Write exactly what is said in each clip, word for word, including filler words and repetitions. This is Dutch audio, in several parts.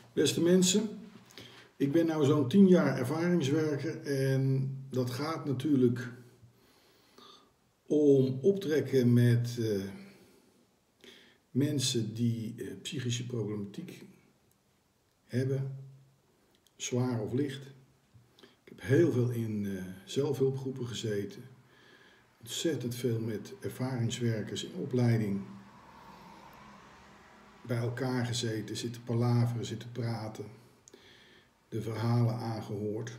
Beste mensen, ik ben nu zo'n tien jaar ervaringswerker en dat gaat natuurlijk om optrekken met uh, mensen die uh, psychische problematiek hebben, zwaar of licht. Ik heb heel veel in uh, zelfhulpgroepen gezeten, ontzettend veel met ervaringswerkers in opleiding bij elkaar gezeten, zitten palaveren, zitten praten, de verhalen aangehoord.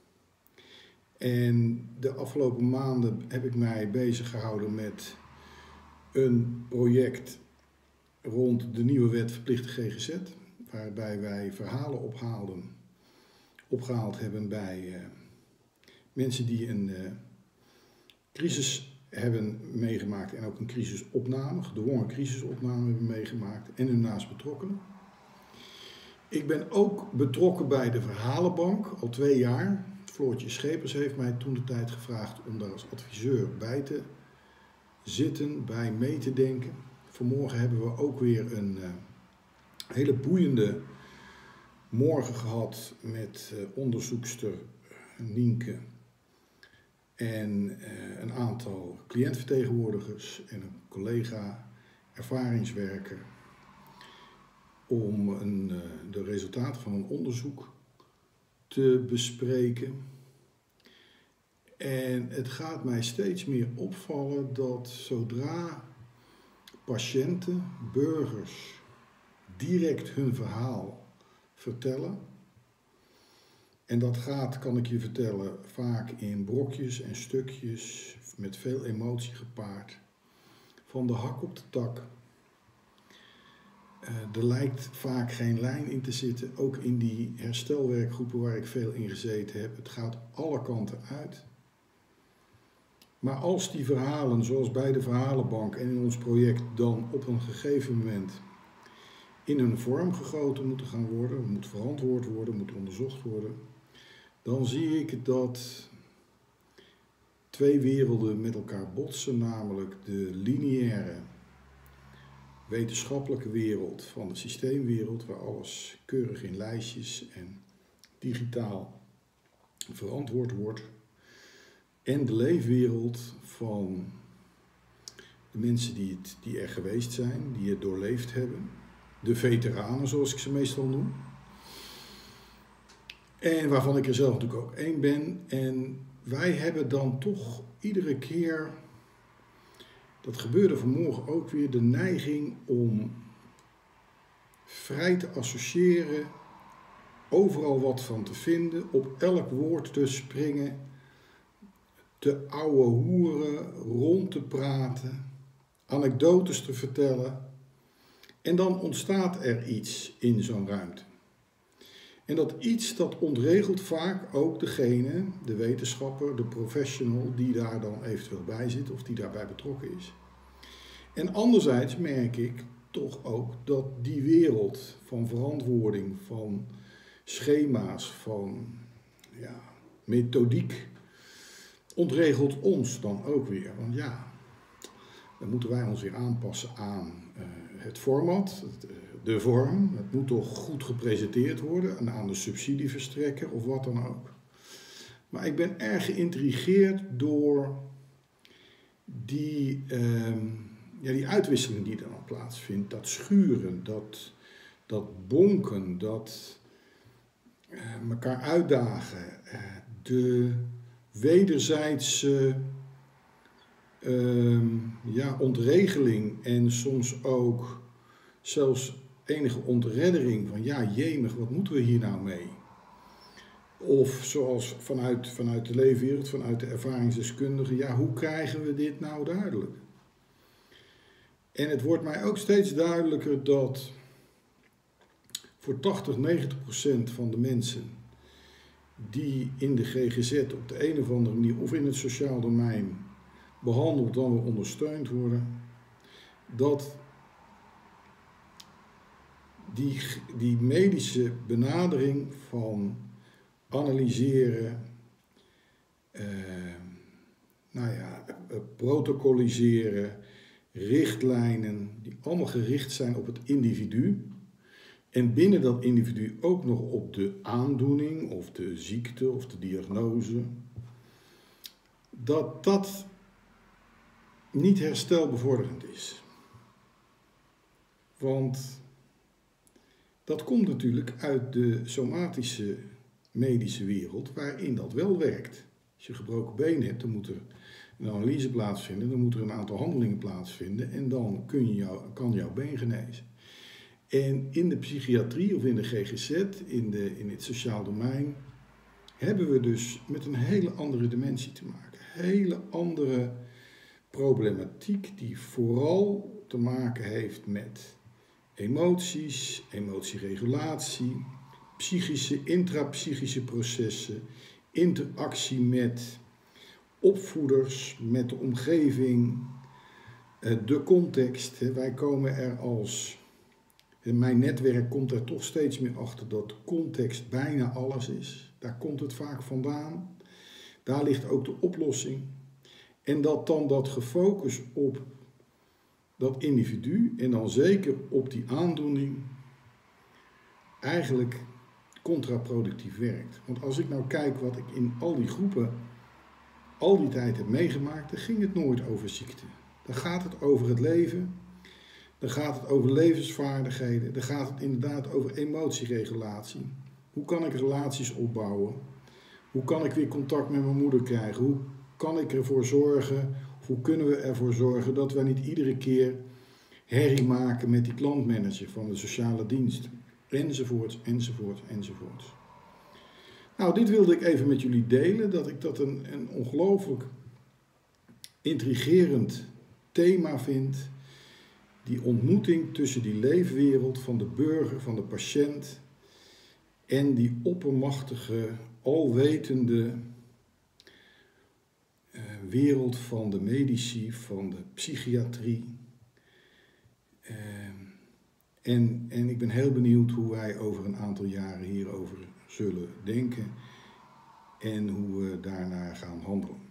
En de afgelopen maanden heb ik mij bezig gehouden met een project rond de nieuwe wet verplichte G G Z, waarbij wij verhalen ophaalden, opgehaald hebben bij uh, mensen die een uh, crisis hebben meegemaakt en ook een crisisopname, gedwongen crisisopname hebben meegemaakt en hun naast betrokkenen. Ik ben ook betrokken bij de Verhalenbank, al twee jaar. Floortje Schepers heeft mij toen de tijd gevraagd om daar als adviseur bij te zitten, bij mee te denken. Vanmorgen hebben we ook weer een uh, hele boeiende morgen gehad met uh, onderzoekster Nienke en uh, een aantal cliëntvertegenwoordigers en een collega ervaringswerker om een, uh, de resultaten van een onderzoek te bespreken. En het gaat mij steeds meer opvallen dat zodra patiënten, burgers direct hun verhaal vertellen, en dat gaat, kan ik je vertellen, vaak in brokjes en stukjes met veel emotie gepaard, van de hak op de tak. Uh, er lijkt vaak geen lijn in te zitten, ook in die herstelwerkgroepen waar ik veel in gezeten heb. Het gaat alle kanten uit. Maar als die verhalen, zoals bij de Verhalenbank en in ons project, dan op een gegeven moment in een vorm gegoten moeten gaan worden, moet verantwoord worden, moet onderzocht worden, dan zie ik dat twee werelden met elkaar botsen, namelijk de lineaire wetenschappelijke wereld van de systeemwereld, waar alles keurig in lijstjes en digitaal verantwoord wordt, en de leefwereld van de mensen die, het, die er geweest zijn, die het doorleefd hebben, de veteranen zoals ik ze meestal noem, en waarvan ik er zelf natuurlijk ook één ben. En wij hebben dan toch iedere keer, dat gebeurde vanmorgen ook weer, de neiging om vrij te associëren, overal wat van te vinden, op elk woord te springen, te ouwe hoeren, rond te praten, anekdotes te vertellen. En dan ontstaat er iets in zo'n ruimte. En dat iets, dat ontregelt vaak ook degene, de wetenschapper, de professional, die daar dan eventueel bij zit of die daarbij betrokken is. En anderzijds merk ik toch ook dat die wereld van verantwoording, van schema's, van ja, methodiek, ontregelt ons dan ook weer. Want ja, dan moeten wij ons weer aanpassen aan uh, het format, de vorm. Het moet toch goed gepresenteerd worden en aan de subsidieverstrekker of wat dan ook. Maar ik ben erg geïntrigeerd door die, uh, ja, die uitwisseling die er dan plaatsvindt. Dat schuren, dat, dat bonken, dat uh, elkaar uitdagen, uh, de wederzijdse uh, ja, ontregeling en soms ook zelfs enige ontreddering van ja, jemig, wat moeten we hier nou mee? Of zoals vanuit, vanuit de leefwereld, vanuit de ervaringsdeskundigen, ja, hoe krijgen we dit nou duidelijk? En het wordt mij ook steeds duidelijker dat voor tachtig, negentig procent van de mensen die in de G G Z op de een of andere manier of in het sociaal domein behandeld dan wel ondersteund worden, dat die, die medische benadering van analyseren, eh, nou ja, protocoliseren, richtlijnen, die allemaal gericht zijn op het individu, En binnen dat individu ook nog op de aandoening of de ziekte of de diagnose, dat dat niet herstelbevorderend is. Want dat komt natuurlijk uit de somatische medische wereld waarin dat wel werkt. Als je een gebroken been hebt, dan moet er een analyse plaatsvinden, dan moet er een aantal handelingen plaatsvinden en dan kun je jou, kan jouw been genezen. En in de psychiatrie of in de G G Z, in, de, in het sociaal domein, hebben we dus met een hele andere dimensie te maken. Hele andere problematiek die vooral te maken heeft met emoties, emotieregulatie, psychische, intrapsychische processen, interactie met opvoeders, met de omgeving, de context. Wij komen er als, in mijn netwerk komt er toch steeds meer achter dat context bijna alles is. Daar komt het vaak vandaan. Daar ligt ook de oplossing. En dat dan dat gefocust op dat individu en dan zeker op die aandoening eigenlijk contraproductief werkt. Want als ik nou kijk wat ik in al die groepen al die tijd heb meegemaakt, dan ging het nooit over ziekte. Dan gaat het over het leven, dan gaat het over levensvaardigheden, dan gaat het inderdaad over emotieregulatie. Hoe kan ik relaties opbouwen? Hoe kan ik weer contact met mijn moeder krijgen? Hoe kan ik ervoor zorgen, of hoe kunnen we ervoor zorgen dat wij niet iedere keer herrie maken met die klantmanager van de sociale dienst? Enzovoort, enzovoort, enzovoort. Nou, dit wilde ik even met jullie delen, dat ik dat een, een ongelooflijk intrigerend thema vind. Die ontmoeting tussen die leefwereld van de burger, van de patiënt en die oppermachtige, alwetende uh, wereld van de medici, van de psychiatrie. Uh, en, en ik ben heel benieuwd hoe wij over een aantal jaren hierover zullen denken en hoe we daarna gaan handelen.